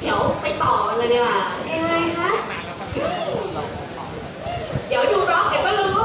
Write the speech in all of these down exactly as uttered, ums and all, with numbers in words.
เดี๋ยวไปต่อกันเลยดีกว่ายังไงคะเดี๋ยวดูร็อกเดี๋ยวก็รู้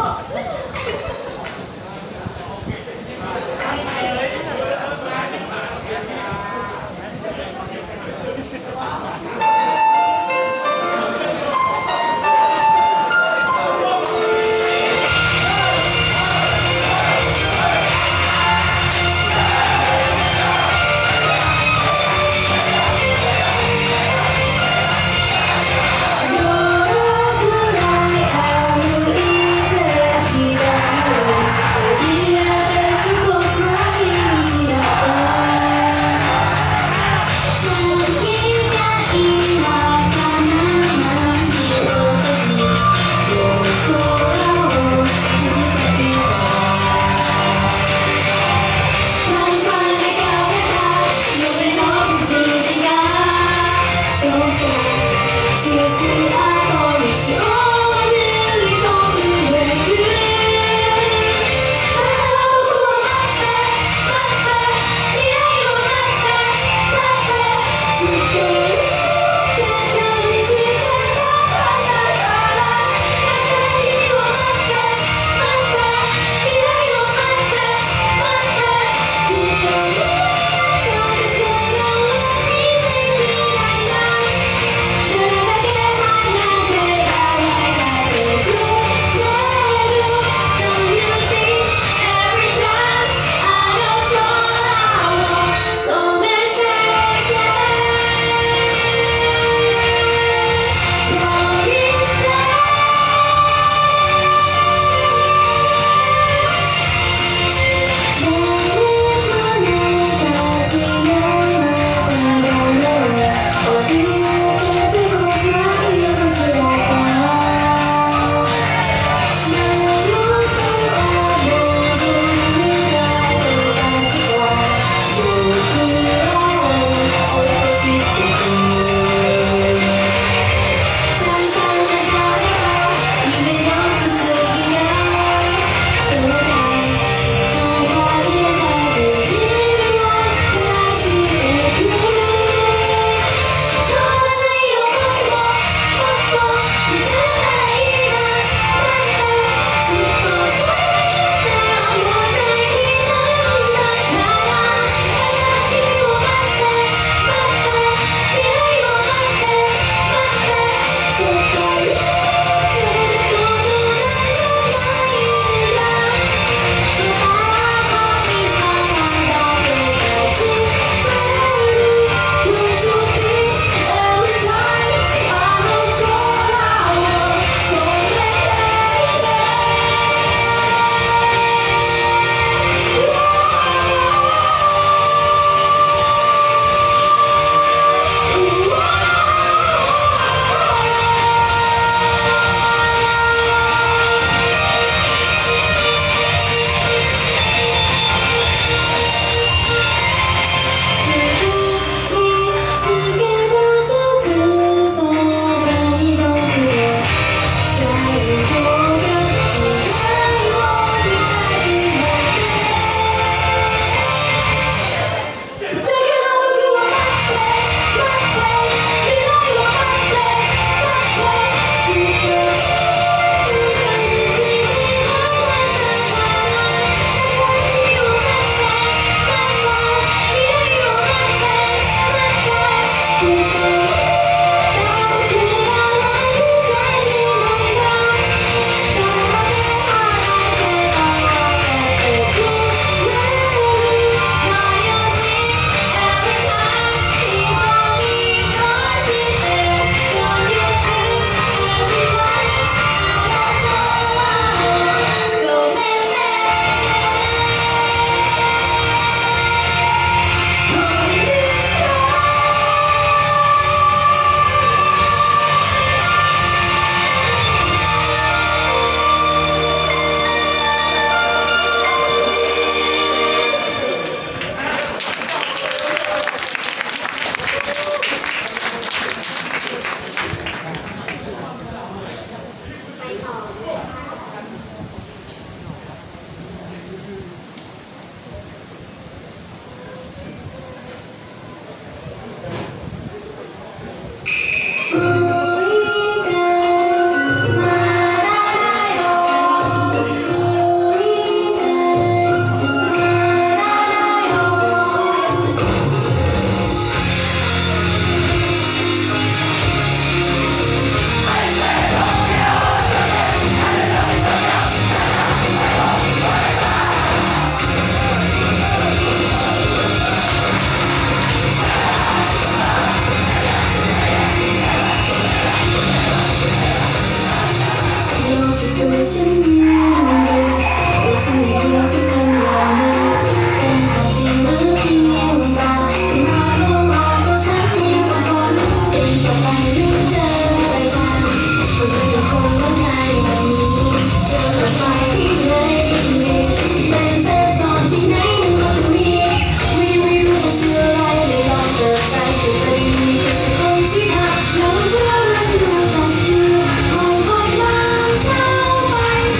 ฉันยืนอยู่และฉันได้ยินทุกคำเหล่านั้นเป็นความจริงหรือเพียงตาที่มาลวงหลอกตัวฉันเพียงสักคนเป็นต่อไปหรือเจอประจำก็ยังคงมั่นใจแบบนี้เจอกับใครที่ไหนที่เป็นเซฟโซนที่ไหนมันก็จะมีไม่ไม่รู้ว่าชื่ออะไรเลยลองเปิดใจเปิดใจมีแค่สักคนที่หากเราเชื่อมันดูฝันคือคอยคอยมาก้าวไป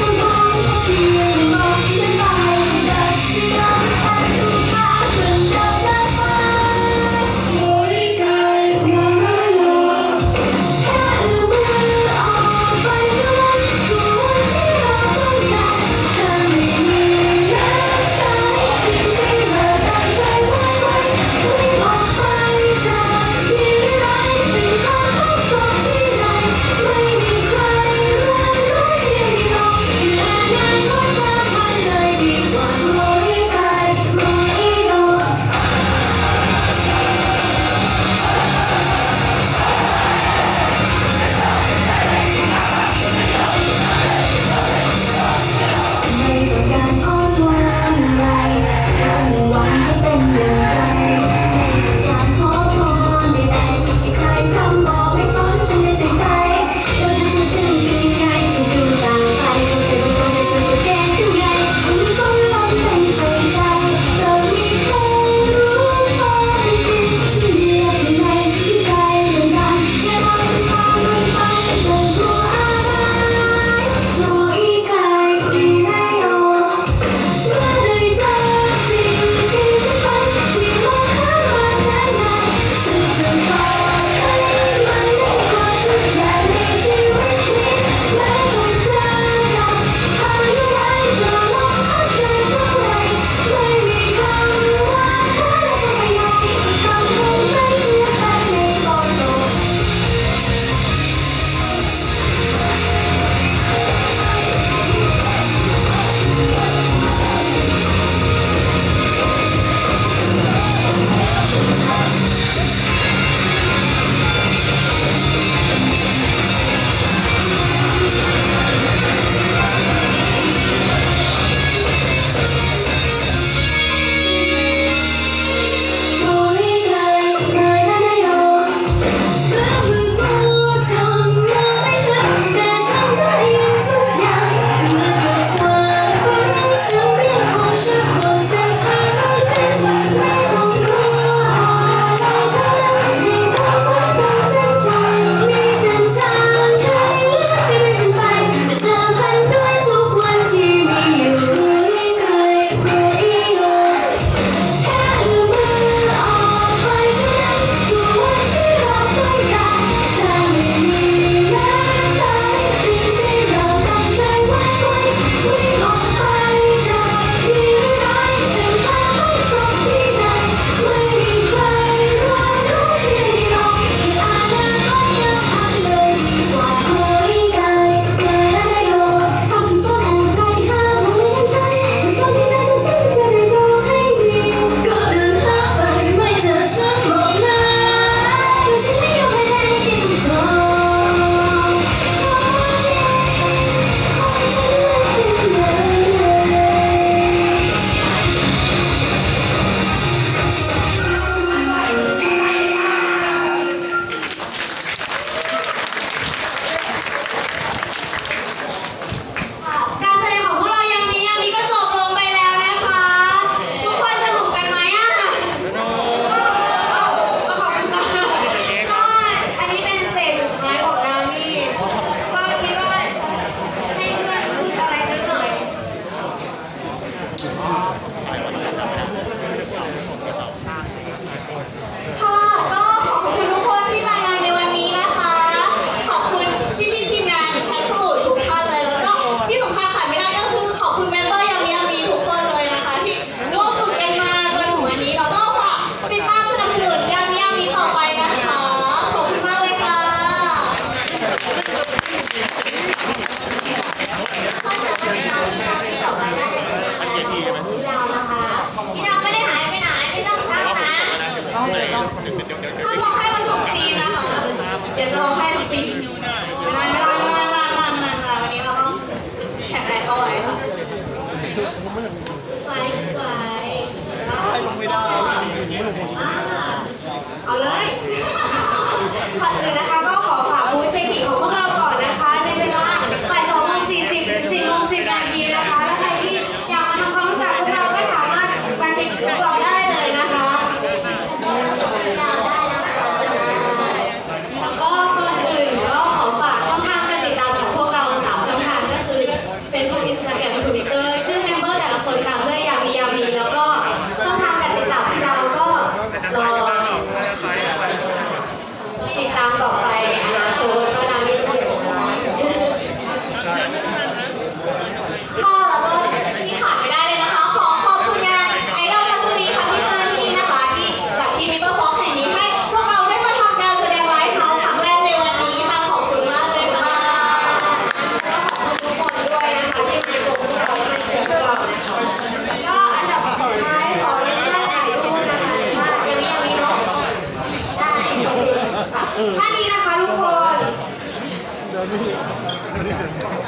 ก่อนอื่นนะคะก็ขอฝากบูธเช็คอินของพวกเราก่อนนะคะในเวลาบ่ายสองโมงสี่สิบถึงสี่โมงสิบนาทีนะคะและใครที่อยากมาทำความรู้จักพวกเราก็สามารถมาเช็คอินพวกเราได้เลยนะคะแล้วก็ก่อนอื่นก็ขอฝากช่องทางการติดตามของพวกเราสามช่องทางก็คือ Facebook Instagram Twitter ชื่อเมมเบอร์แต่ละคนตามด้วยยามียามีแล้วก็ช่องทางการติดตามที่เราก็รอติดตามต่อไปอนาคตก็นานที่สุดค่ะแล้วก็ที่ขาดไม่ได้เลยนะคะ ขอขอบคุณงานไอดอลมัสลีครั้งที่ห้าที่นี่นะคะที่จัดที่มิเตอร์ฟ็อกแห่งนี้ให้พวกเราได้มาทำการแสดงไลฟ์เฮาส์ครั้งแรกในวันนี้ค่ะขอบคุณมากเลยค่ะทุกคนด้วยนะคะที่มาชมพวกเราและมาเชียร์พวกเรานะคะก็อันดับสุดท้ายขออนุญาตถ่ายรูปนะคะถ้ายังมียังมีเนาะได้โอเคค่ะท่านี้นะคะทุกคน